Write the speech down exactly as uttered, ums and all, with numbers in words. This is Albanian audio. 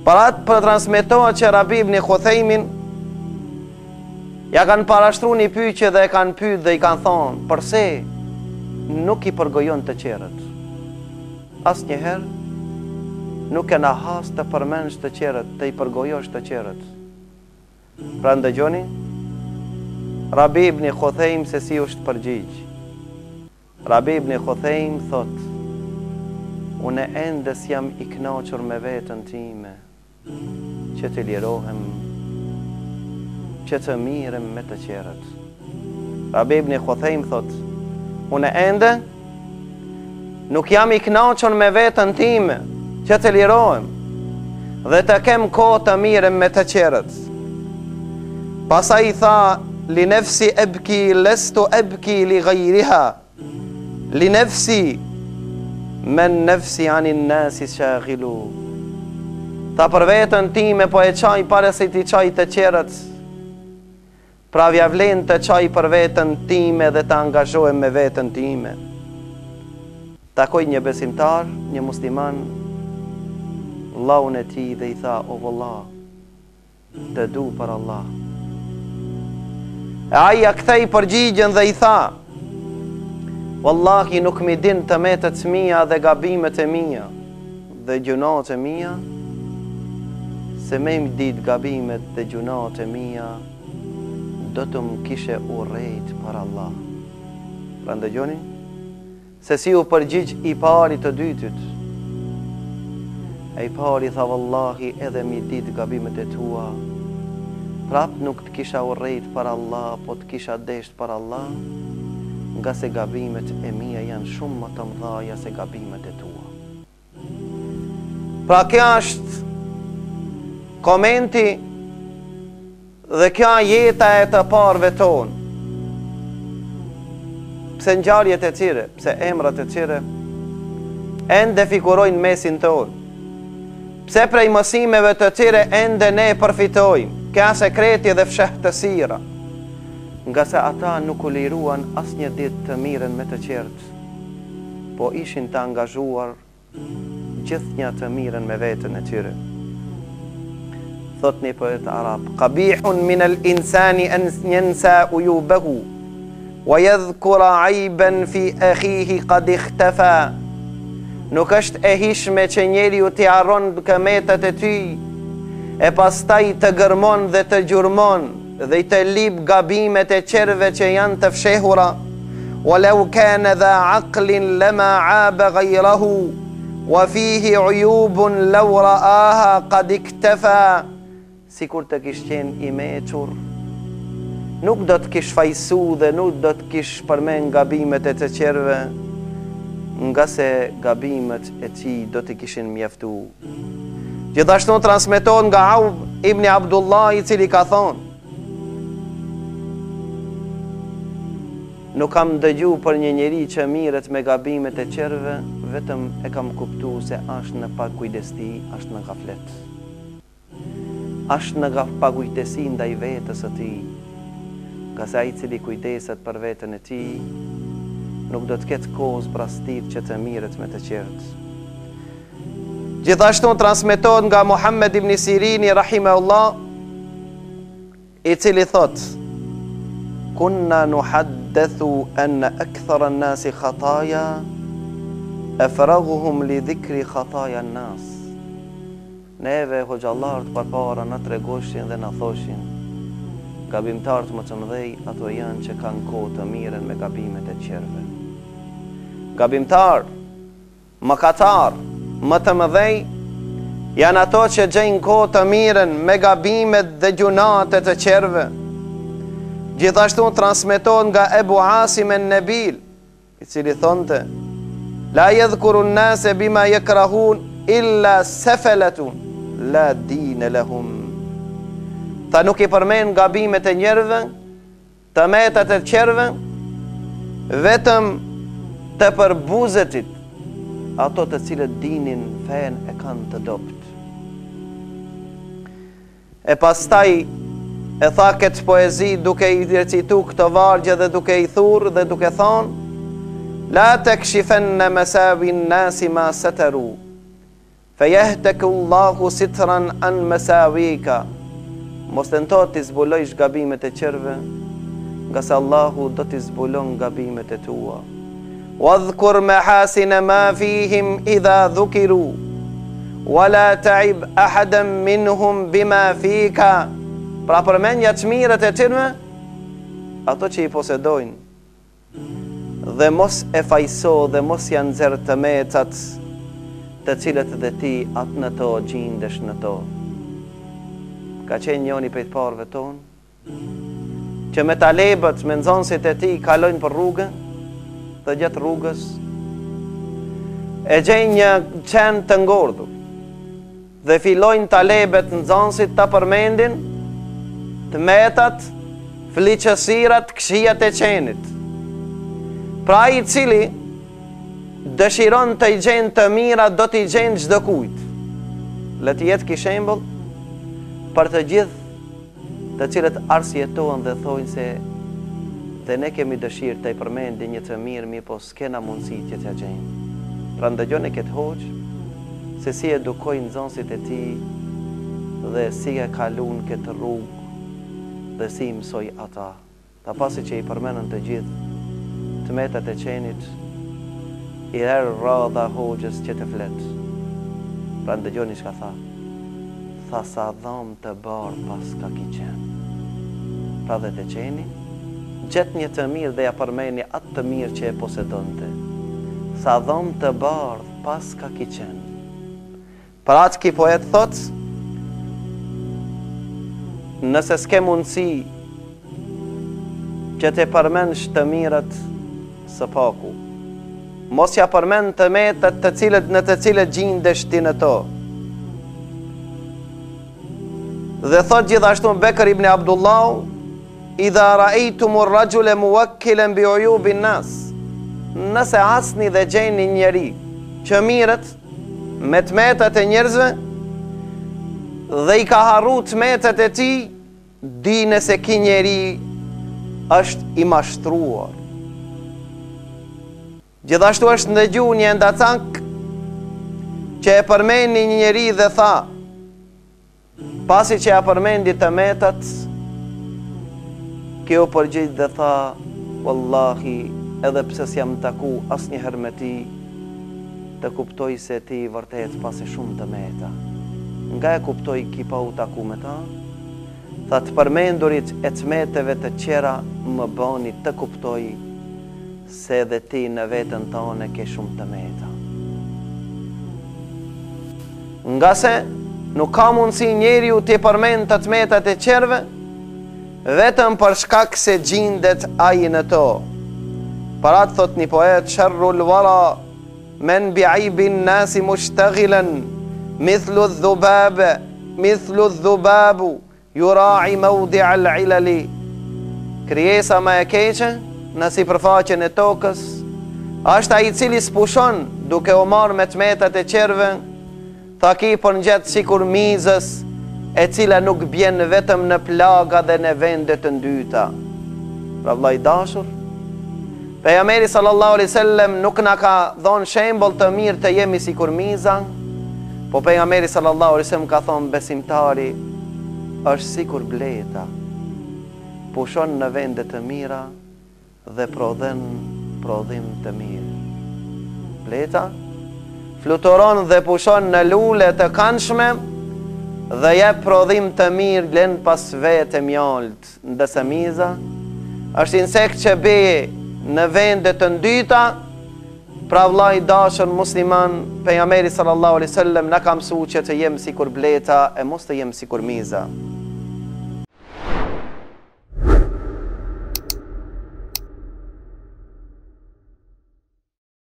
Parat për transmetohet që Rabi ibn Khuthejmin ja kanë parashtru një pyetje dhe e kanë pyet dhe i kanë thonë, përse nuk i përgojon të qerët? As njëherë nuk e na has të përmensh të qerët, të i përgojosh të qerët. Pra ndëgjoni, Rabi ibn Khuthejm se si është përgjigj. Rabi ibn Khuthejm thot, unë endes jam i knaqur me vetën time, që të lirohem, që të mirem me të qerët. Rabi ibn Khuthejm thot, unë ende nuk jam i knaqur me vetën time, që të lirohem, dhe të kem kohë të mirem me të qerët. Pasaj i tha, li nefsi ebki, lestu ebki li gajriha, li nefsi, men nefsi anin nasi shaghilu. Ta për vetën time po e qaj pare se ti qaj të qerët. Pra vja vlen të qaj për vetën time dhe të angazhohem me vetën time. Takoj një besimtar, një musliman, Allahun e ti dhe i tha, o vëllah, të du për Allah. E aja kthej përgjigjen dhe i tha, wallahi nuk mi din të metët mia dhe gabimet e mia dhe gjunat e mia, se me më dit gabimet dhe gjunat e mia, do të më kishe urrejt për Allah. Pra ndëgjoni, se si u përgjigj i pari të dytit. E i pari tha, wallahi edhe mi dit gabimet e tua, prap nuk të kisha urrejt për Allah, po të kisha desht për Allah, nga se gabimet e mia janë shumë më të mëdhaja se gabimet e tua. Pra kja është komenti dhe kja jeta e të parve tonë. Pse ngjarjet e tyre, pse emrat e tyre ende figurojnë mesin tonë. Pse prej mësimeve të tyre ende ne përfitojmë, kja sekreti dhe fshehtësira, nga se ata nuk u liruan as një ditë të miren me të qertë, po ishin të angazhuar gjithnjë të miren me vetën e tyre. Thot një poet arab, qabihun min al insani an yansa uyubahu wa yadhkura aiban fi akhihi qad ikhtafa. Nuk është e hishme që njeriu t'i harron këmetet e ty, e pastaj të gërmon dhe të gjurmon dhe i të lip gabimet e qerve që janë të fshehura. Walau kana dha aqlin lama aaba ghayrahu wa fihi uyubun law ra'aha qad iktafa. Sikur të kish qenë i mequr, nuk do të kish fajsu dhe nuk do të kish përmen gabimet e të qerve, nga se gabimet e ti do të kishin mjaftu. Gjithashtu transmeton nga Aub ibn Abdullah, i cili ka thonë, nuk kam dëgju për një njeri që miret me gabimet e qerve, vetëm e kam kuptu se ashtë në pakujdesti, ashtë në gaflet. Ashtë në pakujdesi ndaj vetës e ti, nga se ai cili kujdeset për vetën e ti, nuk do të ketë kozë brastit që të miret me të qertë. Gjithashtu transmeton nga Muhammed ibn Sirini rahimahullah, i cili thot, kunna nuhaddethu anna akthara an-nasi khataya afraghuhum li dhikri khataya an-nas. Neve hoxhallarët përpara na tregoshin dhe na thoshin, gabimtarët më të mëdhej ato janë që kanë kohë të miren me gabimet e qerve. Gabimtar, mëkatar, më të mëdhej janë ato që gjejnë kohë të miren me gabimet dhe gjunat e të qerve. Gjithashtu transmeton nga Ebu Asim an-Nabil, i cili thonte, la yadhkuru an-nase bima yakrahun illa safalatun la dine lahum. Tha nuk i përmen gabimet e njerëve, të metat e qerve, vetëm të përbuzetit, ato të cilët dinin fen e kanë të dopt. E pastaj e tha këtë poezi duke i recitu këto vargje dhe duke i thurë dhe duke thonë, la të kshifenne mesawi nasi ma setaru, Fejehtakullahu sitran an masawika. Mos tento t'i zbulojsh gabimet e qerve, nga se Allahu do t'i zbulon gabimet e tua. Wadhkur mahasina ma fihim idha dhukiru, wala ta'ib ahadan minhum bima fika. Pra përmenja të mirët e tyre, ato që i posedojnë, dhe mos e fajso dhe mos janë nxerr të mecat të cilët dhe ti atë në to gjindesh në to. Ka qenë njoni për të parëve tonë, që me talebët, me nxënësit e ti kalojnë për rrugën, dhe gjatë rrugës e gjejnë një qenë të ngordhur, dhe fillojnë talebët nxënësit të përmendin të metat, fliqësirat, këshijat e qenit. Pra i cili dëshiron të i gjenë të mira, do t'i gjenë çdo kujt. Le të jetë ky shembull për të gjithë të cilët arsjetohen dhe thojnë se dhe ne kemi dëshirë të i përmendi një të mirë, mi po s'kena mundësi që t'ja gjejmë. Pra ndëgjoni këtë hoqë, se si edukojnë nxënësit e ti dhe si e kalun këtë rrugë dhe si mësoj ata. Ta pasi që i përmenën të gjithë të metat e qenit, i herë radha hoqës që të fletë. Pra ndëgjoni shka tha. Tha sa dham të barë pas ka ki qenë. Pra dhe të qeni, gjetë një të mirë dhe ja përmeni atë të mirë që e posedonte. Sa dham të barë pas ka ki qenë. Pra atë ki poet thotë, nëse s'ke mundësi që të përmensh të mirët së paku, mos ja përmend të metat të cilët në të cilët gjindesh ti në to. Dhe thot gjithashtu Bekër ibn Abdullah, idha ra'aytumur rajula muwakkilan bi uyubin nas, nëse hasni dhe gjeni njeri që mirët me të metat e njerëzve dhe i ka harru të metat e ti, dine se ki njeri është i mashtruar. Gjithashtu është ndëgju një ndacank që e përmendi një njeri dhe tha, pasi që e përmendi të metat, kjo përgjith dhe tha, wallahi, edhe pse s'jam taku as një herë me ti, të kuptoj se ti vërtet pasi shumë të meta. Nga e kuptoj ki pa u taku me ta, tha të përmendurit e të meteve të qera më bani të kuptoj se dhe ti në vetën tone ke shumë të meta. Nga se nuk ka mundësi njeri u t'i përmend të të metat e qerve, vetëm për shkak se gjindet aji në to. Parat thot një poet, sharrul wara men bi'aibin nasi mushtaghilan, mithlu dhubabe, mithlu dhubabu, yura'i mawdi' al-ilali. Krijesa më e keqe në sipërfaqen e tokës është ai i cili spushon duke u marrë me tmetat e qerve, tha ki përngjet sikur mizës e cila nuk bjen vetëm në plaga dhe në vende të ndyta. Pra vllai dashur, pejgamberi sallallahu alaihi wasallam nuk na ka dhënë shembull të mirë të jemi sikur miza, po pejgamberi sallallahu alaihi wasallam ka thonë besimtari është sikur bleta, pushon në vende të mira dhe prodhen prodhim të mirë. Bleta fluturon dhe pushon në lule të këndshme dhe jep prodhim të mirë len pas vete mjalt, ndërsa miza është insekt që beje në vende të ndyta. Pra vllai dashur musliman, pejgamberi sallallahu alaihi wasallam na ka mësuar që të jem sikur bleta e mos të jem sikur miza.